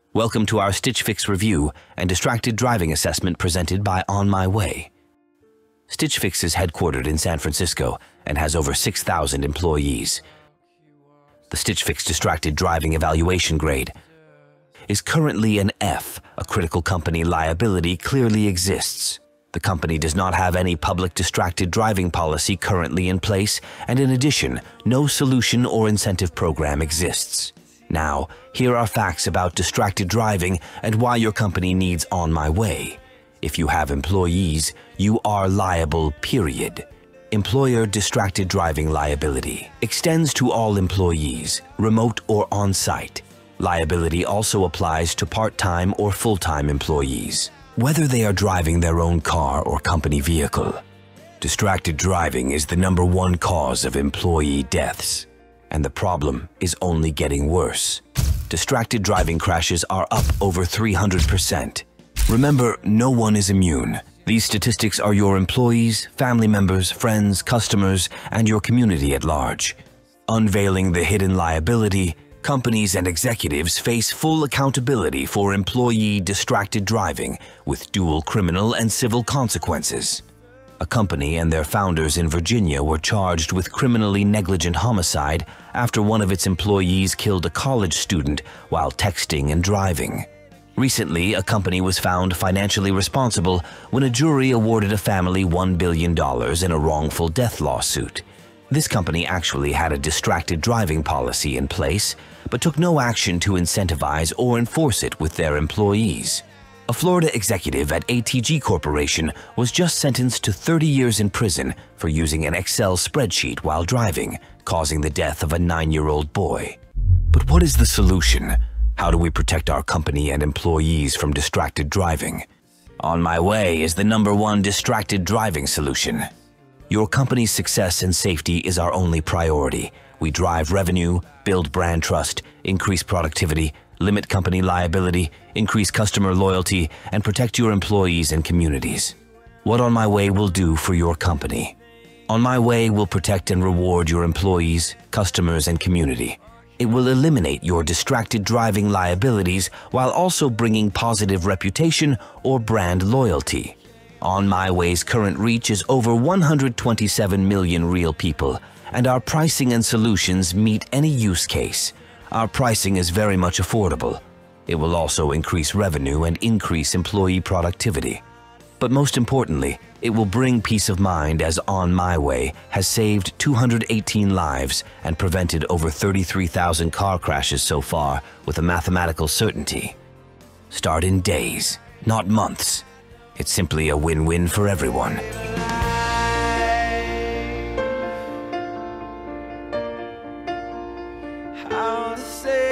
Welcome to our Stitch Fix review and distracted driving assessment presented by OnMyWay. Stitch Fix is headquartered in San Francisco and has over 6,000 employees. The Stitch Fix distracted driving evaluation grade is currently an F. A critical company liability clearly exists. The company does not have any public distracted driving policy currently in place, and in addition, no solution or incentive program exists. Now, here are facts about distracted driving and why your company needs OnMyWay. If you have employees, you are liable, period. Employer distracted driving liability extends to all employees, remote or on-site. Liability also applies to part-time or full-time employees, whether they are driving their own car or company vehicle. Distracted driving is the #1 cause of employee deaths, and the problem is only getting worse. Distracted driving crashes are up over 300%. Remember, no one is immune. These statistics are your employees, family members, friends, customers, and your community at large. Unveiling the hidden liability, companies and executives face full accountability for employee distracted driving with dual criminal and civil consequences. A company and their founders in Virginia were charged with criminally negligent homicide after one of its employees killed a college student while texting and driving. Recently, a company was found financially responsible when a jury awarded a family $1 billion in a wrongful death lawsuit. This company actually had a distracted driving policy in place, but took no action to incentivize or enforce it with their employees. A Florida executive at ATG Corporation was just sentenced to 30 years in prison for using an Excel spreadsheet while driving, causing the death of a 9-year-old boy. But what is the solution? How do we protect our company and employees from distracted driving? OnMyWay is the #1 distracted driving solution. Your company's success and safety is our only priority. We drive revenue, build brand trust, increase productivity, limit company liability, increase customer loyalty, and protect your employees and communities. What OnMyWay will do for your company? OnMyWay will protect and reward your employees, customers, and community. It will eliminate your distracted driving liabilities while also bringing positive reputation or brand loyalty. OnMyWay's current reach is over 127 million real people, and our pricing and solutions meet any use case. Our pricing is very much affordable. It will also increase revenue and increase employee productivity. But most importantly, it will bring peace of mind as OnMyWay has saved 218 lives and prevented over 33,000 car crashes so far with a mathematical certainty. Start in days, not months. It's simply a win-win for everyone. How to say